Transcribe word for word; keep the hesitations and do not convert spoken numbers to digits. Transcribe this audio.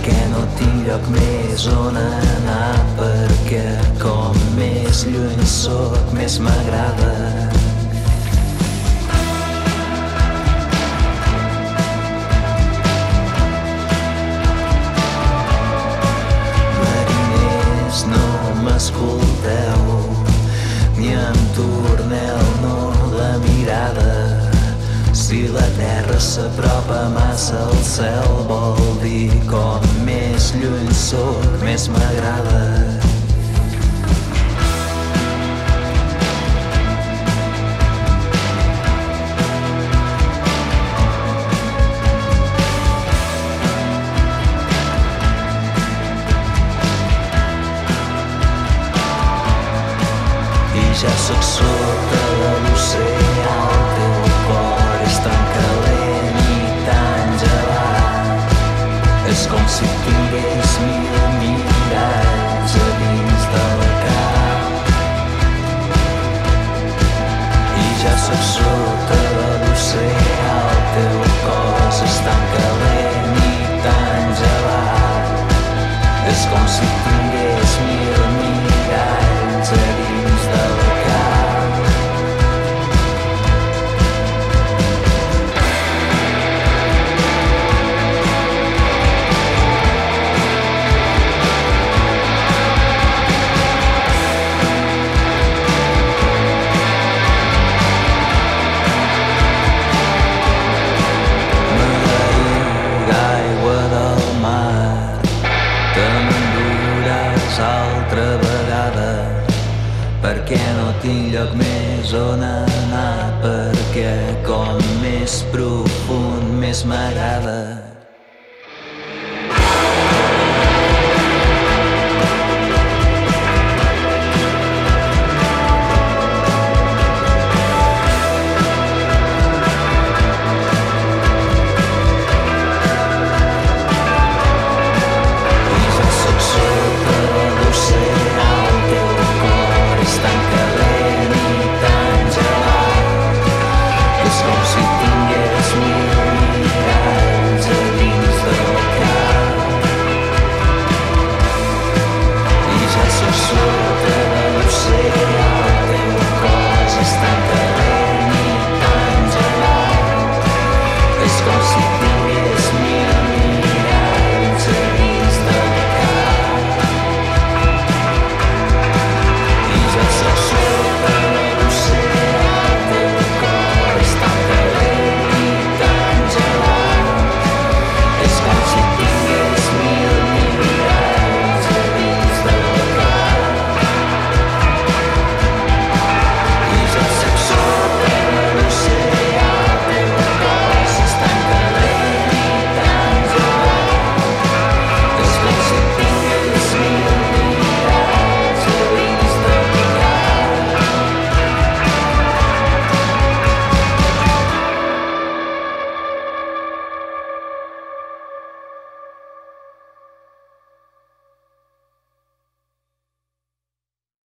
perquè no tinc lloc més on anar, perquè com més lluny sóc, més m'agrada. Mariners, no m'escolteu, ni em torneu no la mirada. Si la terra s'apropa massa al cel, vol dir com més lluny sóc, més m'agrada. I ja sóc sota de l'oceà, el teu cor és tan calent i tan gelat. És com si tingués mil miralls a dins del cap. I ja sóc sota de l'oceà, el teu cos és tan calent i tan gelat. És com si tingués mil miralls a dins del cap. Altra vegada, perquè no tinc lloc més on anar, perquè com més profund més m'agrada.